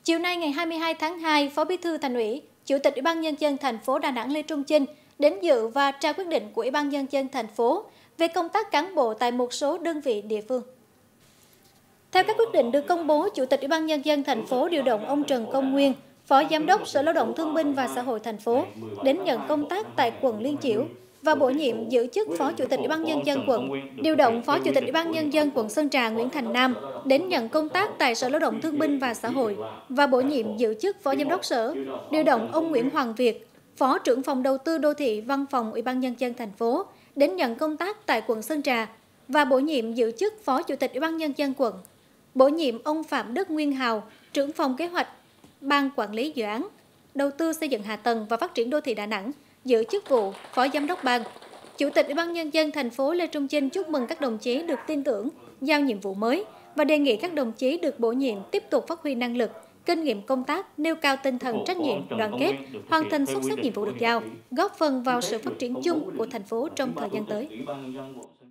Chiều nay ngày 22 tháng 2, Phó Bí thư Thành ủy, Chủ tịch Ủy ban Nhân dân thành phố Đà Nẵng Lê Trung Chinh đến dự và trao quyết định của Ủy ban Nhân dân thành phố về công tác cán bộ tại một số đơn vị địa phương. Theo các quyết định được công bố, Chủ tịch Ủy ban Nhân dân thành phố điều động ông Trần Công Nguyên, Phó Giám đốc Sở Lao động Thương binh và Xã hội thành phố đến nhận công tác tại quận Liên Chiểu và bổ nhiệm giữ chức Phó Chủ tịch Ủy ban Nhân dân quận, điều động Phó Chủ tịch Ủy ban Nhân dân quận Sơn Trà Nguyễn Thành Nam đến nhận công tác tại Sở Lao động Thương binh và Xã hội và bổ nhiệm giữ chức Phó Giám đốc Sở, điều động ông Nguyễn Hoàng Việt, Phó trưởng phòng Đầu tư Đô thị Văn phòng Ủy ban Nhân dân thành phố đến nhận công tác tại quận Sơn Trà và bổ nhiệm giữ chức Phó Chủ tịch Ủy ban Nhân dân quận. Bổ nhiệm ông Phạm Đức Nguyên Hào, trưởng phòng kế hoạch, Ban quản lý dự án, đầu tư xây dựng hạ tầng và phát triển đô thị Đà Nẵng, giữ chức vụ Phó Giám đốc Ban. Chủ tịch Ủy ban Nhân dân thành phố Lê Trung Chinh chúc mừng các đồng chí được tin tưởng, giao nhiệm vụ mới và đề nghị các đồng chí được bổ nhiệm tiếp tục phát huy năng lực, kinh nghiệm công tác, nêu cao tinh thần trách nhiệm, đoàn kết, hoàn thành xuất sắc nhiệm vụ được giao, góp phần vào sự phát triển chung của thành phố trong thời gian tới.